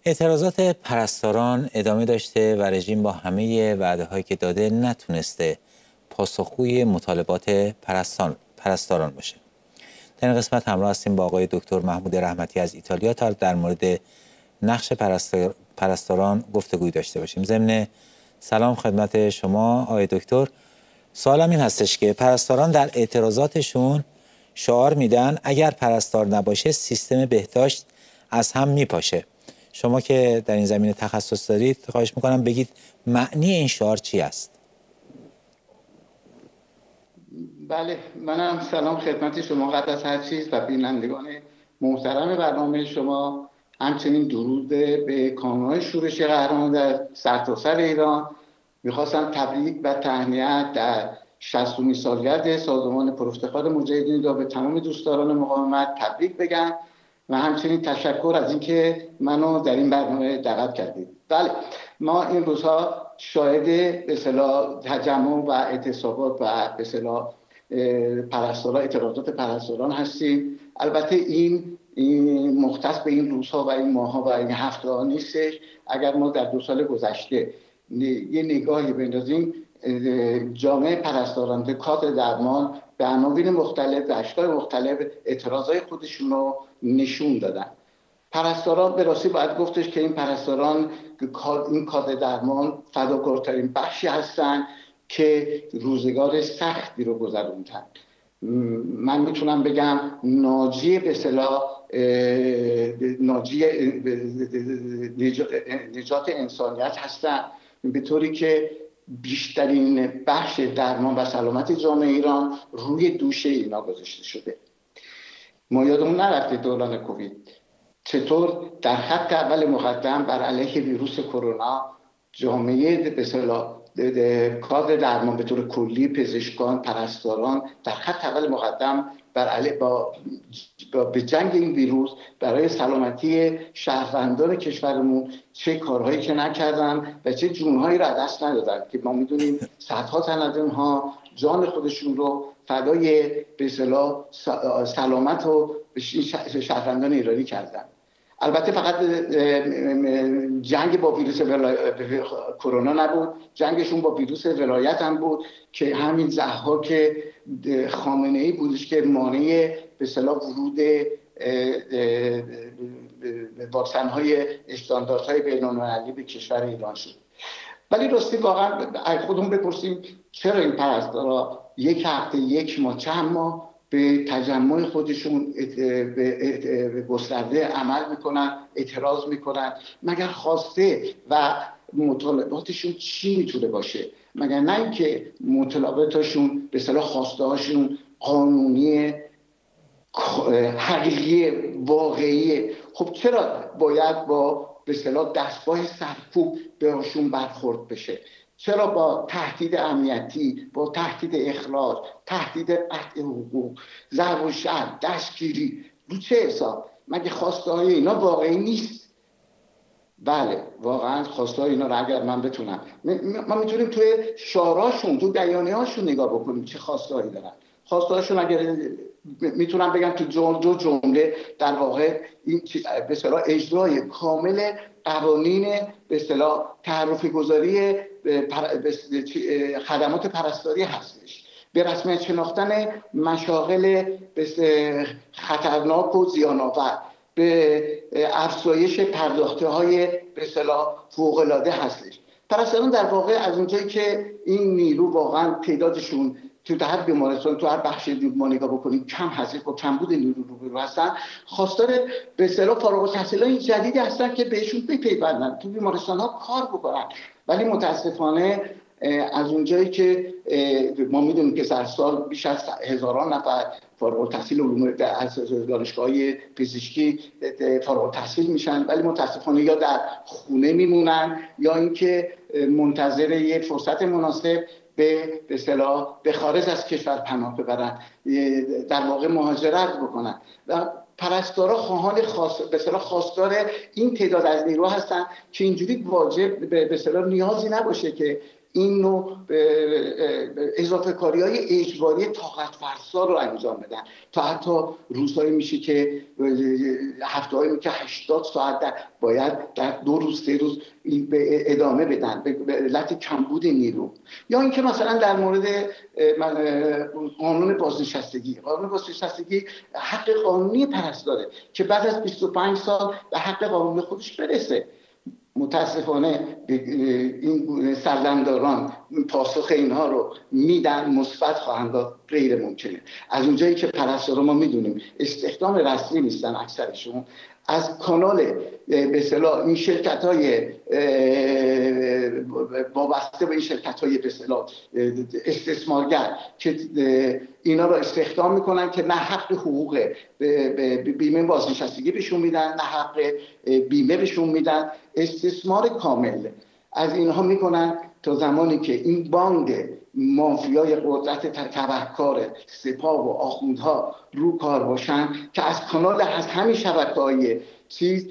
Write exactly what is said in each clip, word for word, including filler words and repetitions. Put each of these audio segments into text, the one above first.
اعتراضات پرستاران ادامه داشته و رژیم با همه وعده هایی که داده نتونسته پاسخگوی مطالبات پرستان پرستاران باشه. در این قسمت همراه هستیم با آقای دکتر محمود رحمتی از ایتالیا تا در مورد نقش پرستار... پرستاران گفتگوی داشته باشیم. ضمن سلام خدمت شما آقای دکتر. سوالم این هستش که پرستاران در اعتراضاتشون شعار میدن اگر پرستار نباشه سیستم بهداشت از هم میپاشه. شما که در این زمینه تخصص دارید خواهش میکنم بگید معنی این شعار چی است؟ بله، منم سلام خدمت شما قبل از هر چیز و بینندگان محترم برنامه شما، همچنین درود به کانون‌های شورش قهرمان در سرتاسر ایران. میخواستم تبریک و تهنیت در شصتمین سالگرد سازمان پرافتخار مجاهدین را به تمام دوستداران مقاومت تبریک بگم و همچنین تشکر از اینکه منو در این برنامه دعوت کردید. بله، ما این روزها شاهد به اصطلاح تجمع و اعتصابات و به اصطلاح پرستاران اعتراضات پرستاران هستیم. البته این این مختص به این روزها و این ماهها و این هفته ها نیستش. اگر ما در دو سال گذشته یه نگاهی بندازیم، جامعه پرستاران به کادر درمان به عناوین مختلف و اشکال مختلف اعتراضای خودشون رو نشون دادن. پرستاران به راستی باید گفتش که این پرستاران این کادر درمان فداکارترین بخشی هستن که روزگار سختی رو گذروندن. من میتونم بگم ناجی به اصطلاح ناجی نجات انسانیت هستن، به طوری که بیشترین بخش درمان و سلامت جامعه ایران روی دوش اینا گذاشته شده. ما یادمون نرفته دوران کووید چطور در خط اول مقدم بر علیه ویروس کرونا جامعه به اصطلاح کادر درمان به طور کلی، پزشکان، پرستاران در خط اول مقدم بر علیه با, با به جنگ این ویروس برای سلامتی شهروندان کشورمون چه کارهایی که نکردن و چه جونهایی را دست ندادن که ما میدونیم صدها تن از اونها جان خودشون رو فدای به اصطلاح سلامت و شهروندان ایرانی کردن. البته فقط جنگ با ویروس کرونا نبود، جنگشون با ویروس ولایت هم بود که همین ضحاک خامنه‌ای بودش که مانع به اصطلاح ورود واکسن‌های استانداردهای بین‌المللی به کشور ایران شد. ولی راستی واقعا خودمون بپرسیم چرا این پرستارا یک هفته، یک ماه، چند ماه به تجمع خودشون به گسترده عمل میکنن، اعتراض میکنن؟ مگر خواسته و مطالباتشون چی میتونه باشه؟ مگر نه اینکه مطالباتشون به اصطلاح خواسته هاشون قانونی، حقیقی، واقعی؟ خب چرا باید با به اصطلاح دستگاه سرکوب بهشون برخورد بشه؟ چرا با تهدید امنیتی، با تهدید اخراج، تهدید قطع حقوق، ضرب و شتم، دستگیری، رو چه حساب؟ مگه خواسته های اینا واقعی نیست؟ بله، واقعا خواسته های اینا رو اگر من بتونم، ما میتونیم توی شعاراشون، تو بیانیه هاشون نگاه بکنیم چه خواسته هایی دارن. خواسته هاشون اگر میتونم بگم تو دو جمله در واقع این به اصطلاح اجرای کامل قوانین به اصطلاح تعرفه گذاری خدمات پرستاری هستش، به رسمیت شناختن مشاغل خطرناک و زیان‌آور، به افزایش پرداخته های به اصطلاح فوق‌العاده هستش. پرستاران در واقع از اونجایی که این نیرو واقعا تعدادشون تو هر بیمارستان، تو هر بخش ما نگاه بکنیم کم هست، با کمبود نیرو روبرو هستن، خواستار به اصطلاح فارغ التحصیلان جدیدی هستن که بهشون بپیوندن، تو بیمارستان ها کار بکنن. ولی متاسفانه از اونجایی که ما میدونیم که در سال بیش از هزاران نفر فارغ التحصیل علوم از دانشگاه‌های پزشکی فارغ التحصیل میشن، ولی متاسفانه یا در خونه میمونن یا اینکه منتظر یک فرصت مناسب به به اصطلاح به خارج از کشور پناه ببرن، در واقع مهاجرت بکنن. و پرستارا خواهان خاص به اصطلاح خواستار این تعداد از نیرو هستن که اینجوری واجب به اصطلاح نیازی نباشه که این نوع اضافه کاری های اجباری طاقت فرسا رو انجام بدن، تا حتی روزهایی میشه که هفته هایی که هشتاد ساعت در باید در دو روز سه روز ادامه بدن به علت کمبود نیرو. یا اینکه مثلا در مورد قانون بازنشستگی، قانون بازنشستگی حق قانونی پرستاره که بعد از بیست و پنج سال به حق قانونی خودش برسه. متاسفانه این سردمداران پاسخ اینها رو میدن، مثبت خواهند داد، غیر ممکنه. از اونجایی که پرستارا ما میدونیم استخدام رسمی نیستن اکثرشون، از کانال به اصطلاح این شرکت‌های وابسته به این شرکت‌های به اصطلاح استثمارگر که اینا رو استخدام میکنن که نه حق حقوق بیمه بازنشستگی بهشون میدن، نه حق بیمه بهشون میدن، استثمار کامل از اینها میکنن تا زمانی که این باند مافیای قدرت تبهکار سپاه و آخوندها رو کار باشن که از کانال از همین شبکه‌های چیز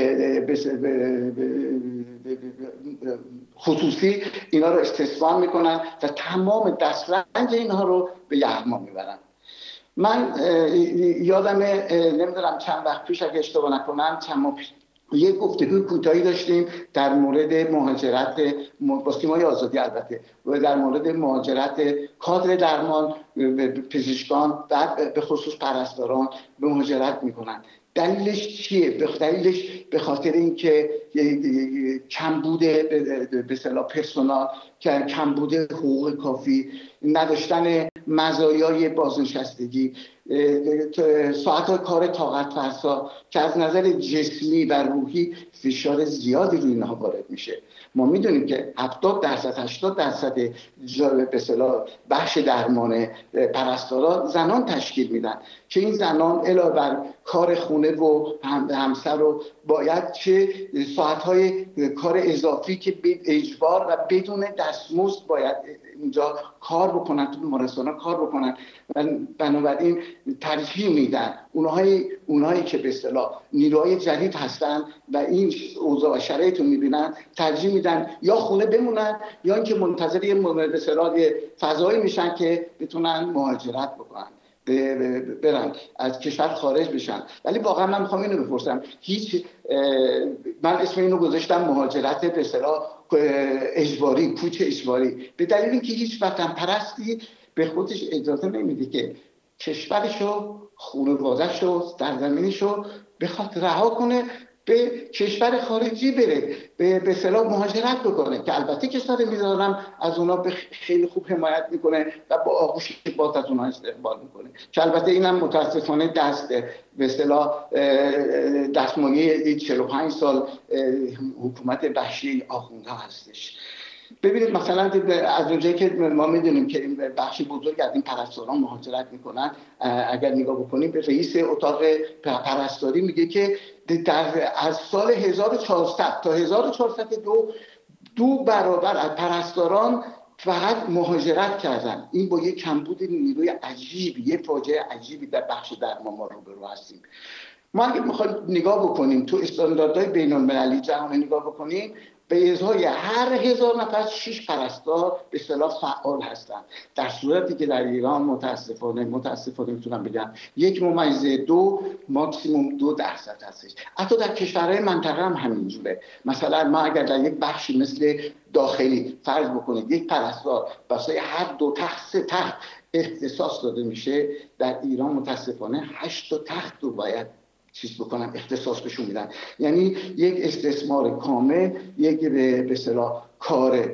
خصوصی اینا رو استثمار میکنن و تمام دسترنج اینها رو به یغما میبرن. من یادمه نمیدونم چند وقت پیش اگه اشتباه نکنم چند ماه پیش یک گفتگوی کوتاهی داشتیم در مورد مهاجرت با سیمای آزادی، البته در مورد مهاجرت کادر درمان، پزشکان بعد به خصوص پرستاران به مهاجرت میکنن. دلیلش چیه؟ دلیلش به خاطر اینکه کمبود به اصطلاح پرسونال، کمبود حقوق کافی، نداشتن مزایای بازنشستگی، ساعت‌های کار طاقت فرسا که از نظر جسمی و روحی فشار زیادی روی اینها وارد میشه. ما میدونیم که هفتاد درصد هشتاد درصد به اصطلاح بخش درمان پرستارا زنان تشکیل میدن که این زنان علاوه بر کار خونه و همسر رو باید چه ساعت‌های کار اضافی که به اجبار و بدون دستمزد باید اینجا کار بکنن، تو بیمارستان‌ها کار بکنن. بنابراین ترجیح میدن اونهایی اونهایی که به اصطلاح نیروهای جدید هستن و این اوضاع و شرایط رو میبینن، ترجیح میدن یا خونه بمونن یا اینکه منتظر یه به اصطلاح فضایی میشن که بتونن مهاجرت بکنن، برن از کشور خارج بشن. ولی واقعا من میخوام اینو بپرسم، هیچ من اسم اینو گذاشتم مهاجرت به اصطلاح اجباری، کوچ اجباری، به دلیل اینکه هیچ وطن پرستی به خودش اجازه نمیده که کشورشو، خانواده‌شو، سرزمینشو بخواد رها کنه به کشور خارجی بره، به به اصطلاح مهاجرت بکنه، که البته کشور میذارم از اونا خیلی خوب حمایت میکنه و با آغوش باز از اونا استقبال میکنه، که البته اینم متاسفانه دست به اصطلاح دستمایه چهل و پنج سال حکومت وحشی آخوندها هستش. ببینید مثلا از اونجایی که ما میدونیم که این بخشی بزرگ از این پرستاران مهاجرت میکنن، اگر نگاه بکنیم به رئیس اتاق پرستاری میگه که در از سال هزار و چهارصد تا هزار و چهارصد و دو دو برابر از پرستاران فقط مهاجرت کردن. این با یک کمبود نیروی عجیبی، یک فاجعه عجیبی در بخش درمان ما روبرو هستیم. ما اگه میخوایم نگاه بکنیم تو استانداردهای بین المللی جهانی نگاه بکنیم، به ازای هر هزار نفر شش پرستار به اصطلاح فعال هستند، در صورتی که در ایران متاسفانه متاسفانه میتونم بگم یک ممیز دو ماکسیموم دو درصد هستش. حتی در کشورهای منطقه هم همینجوره. مثلا ما اگر در یک بخشی مثل داخلی فرض بکنید یک پرستار واسه هر دو تخت سه تخت اختصاص داده میشه، در ایران متاسفانه هشت تا تخت رو باید چیز بکنن، اختصاص بهشون میدن. یعنی یک استثمار کامل، یک به اصطلاح کار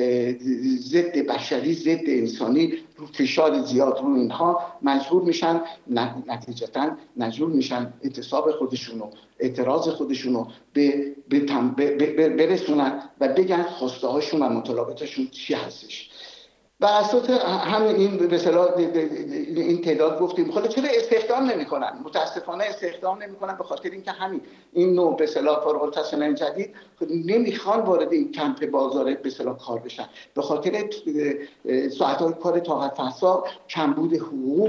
ضد بشری، ضد انسانی، رو فشار زیاد رو اینها مجبور میشن، نتیجتا مجبور میشن اعتصاب خودشونو، اعتراض خودشونو به برسونن و بگن خواسته هاشون و مطالباتشون چی هستش. بر اساس همین این به اصطلاح این تعداد گفتیم خب چرا استخدام نمی‌کنن؟ متاسفانه استخدام نمی‌کنن به خاطر اینکه همین این نوع به اصطلاح فارغ التحصیلان جدید نمیخوان وارد این کمپ بازار به اصطلاح کار بشن، به خاطر ساعت‌های کار طاقت فرسا، کمبود حقوق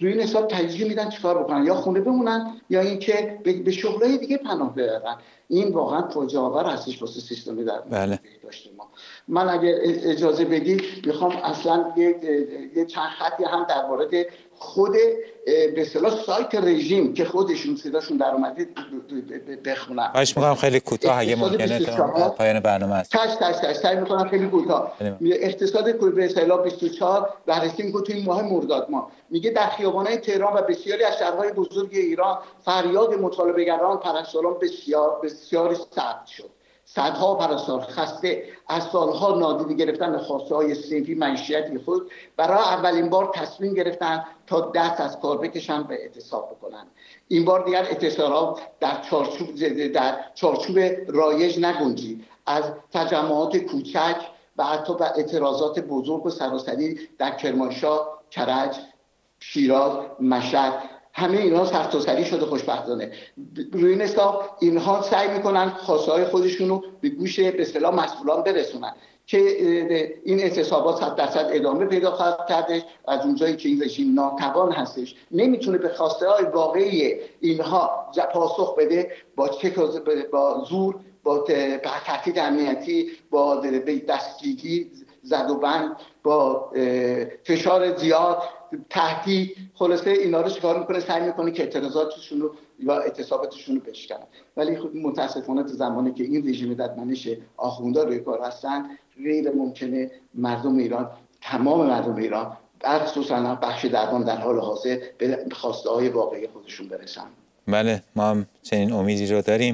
روی این حساب ترجیح میدن چیکار بکنن، یا خونه بمونن یا اینکه به شغلای دیگه پناه ببرن. این واقعا فاجعه آور هستش واسه سیستم در بله. بهداشت ما. من اگه اجازه بدید میخوام اصلا یه, یه چند خطی هم در مورد خود به اصطلاح سایت رژیم که خودشون صداشون در اومده بخونم. خواهش می‌کنم خیلی کوتاه اگه ممکنه، تا پایان برنامه است. تاش تاش تاش سعی می‌کنم خیلی کوتاه. اقتصاد به اصطلاح بیست و چهار بررسی می‌کنه توی ماه مرداد ماه. میگه در خیابان‌های تهران و بسیاری از شهرهای بزرگ ایران فریاد مطالبه‌گران پرستاران بسیار بسیار سخت شد. صدها پرستار خسته از سالها نادیده گرفتن خواسته‌های صنفی معیشتی خود برای اولین بار تصمیم گرفتن تا دست از کار بکشن و اعتصاب بکنن. این بار دیگر اعتصابات در چارچوب در چارچوب رایج نگنجید. از تجمعات کوچک و حتی به اعتراضات بزرگ و سراسری در کرمانشاه، کرج، شیراز، مشهد، همه اینها سرتاسری شده. خوشبختانه روی این حساب اینها سعی میکنن خواسته های خودشون رو به گوش به اصطلاح مسئولان برسونن که این اعتصابات صد درصد ادامه پیدا خواهد کردش. از اونجایی که این رژیم ناتوان هستش، نمیتونه به خواسته های واقعی اینها پاسخ بده، با چه با زور، با تهدید امنیتی، با دستگیری، زد و بند، با فشار زیاد، تهدید، خلاصه اینا رو چیکار میکنه؟ سعی میکنه که اعتراضاتشون رو یا اعتصاباتشون رو بشکنن. ولی خب متاسفانه تو زمانی که این رژیم ددمنش آخوندا روی کار هستن، غیر ممکنه مردم ایران، تمام مردم ایران، خصوصا بخش درمان در حال حاضر به خواسته های واقعی خودشون برسن. بله، ما هم چنین امیدی رو داریم.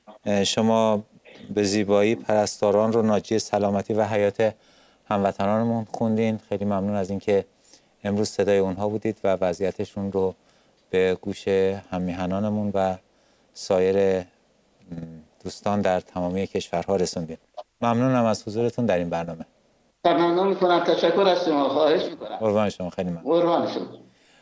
شما به زیبایی پرستاران رو ناجی سلامتی و حیات هموطنانمون خوندین. خیلی ممنون از اینکه امروز صدای اونها بودید و وضعیتشون رو به گوش هممیهنانمون و سایر دوستان در تمامی کشورها رسوندین. ممنونم از حضورتون در این برنامه. ممنون میکنم. تشکر از شما. خواهش میکنم. قربان شما. خیلی ممنون. قربان شما.